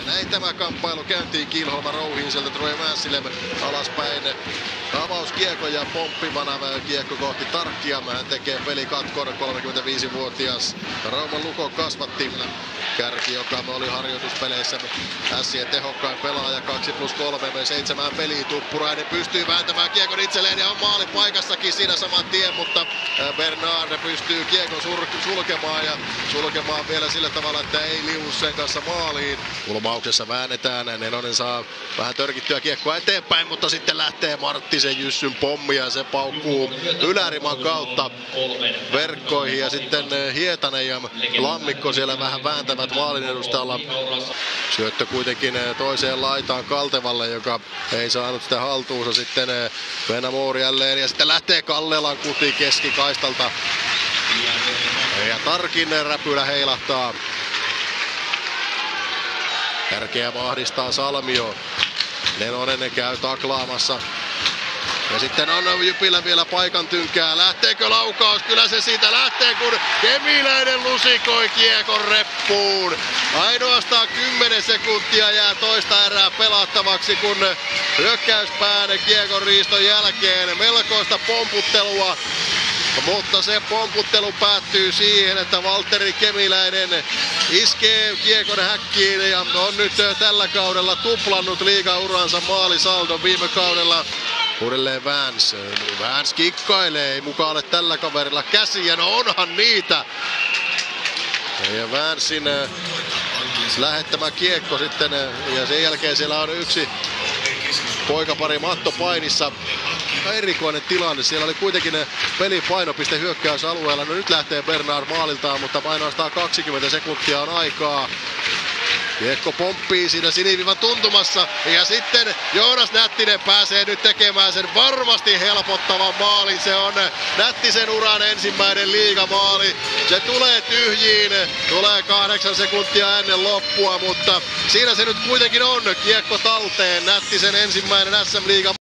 Näin tämä kamppailu käyntiin Kiilholma Rouhiin sieltä Troy Mässilem alaspäin. Avauskiekko ja pomppivana kiekko kohti Tarkkia. Hän tekee pelikatkon, 35-vuotias Rauman Lukon kasvatti. Kärki, joka oli harjoituspeleissä Ässien tehokkain pelaaja, 2+3, 7 peliä. Tuppurainen pystyy vääntämään kiekon itselleen ja on maali paikassakin siinä saman tien, mutta Bernard pystyy kiekon sulkemaan vielä sillä tavalla, että ei liu sen kanssa maaliin. Kulmauksessa väännetään, Nenonen saa vähän törkittyä kiekkoa eteenpäin, mutta sitten lähtee Marttisen Jyssyn pommi ja se paukkuu yläriman kautta verkkoihin ja sitten Hietanen ja Lammikko siellä vähän vääntävät maalin edustalla. Syöttö kuitenkin toiseen laitaan Kaltevalle, joka ei saanut sitä haltuunsa. Sitten Venamour jälleen ja sitten lähtee Kallelan kuti keskikaistalta. Ja Tarkin räpylä heilahtaa. Tärkeä mahdistaa Salmio. Nenonen käy taklaamassa. Ja sitten on Jypillä vielä paikan tynkää. Lähteekö laukaus? Kyllä se siitä lähtee, kun Kemiläinen lusikoi kiekon reppuun. Ainoastaan 10 sekuntia jää toista erää pelattavaksi, kun hyökkäyspään kiekon riiston jälkeen melkoista pomputtelua. Mutta se pomputtelu päättyy siihen, että Valtteri Kemiläinen iskee kiekon häkkiin ja on nyt tällä kaudella tuplannut liigauransa maalisaldon. Viime kaudella uudelleen Vance kikkailee, ei mukaan ole tällä kaverilla käsiä, no onhan niitä. Ja Vancein lähettämä kiekko sitten ja sen jälkeen siellä on yksi poikapari Matto painissa. Erikoinen tilanne, siellä oli kuitenkin pelin painopiste hyökkäysalueella. No nyt lähtee Bernard maaliltaan, mutta ainoastaan 20 sekuntia on aikaa. Kiekko pomppii siinä sinivivan tuntumassa ja sitten Joonas Nättinen pääsee nyt tekemään sen varmasti helpottavan maalin. Se on Nättisen uran ensimmäinen liigamaali. Se tulee tyhjiin, tulee 8 sekuntia ennen loppua, mutta siinä se nyt kuitenkin on. Kiekko talteen, Nättisen ensimmäinen SM-liigan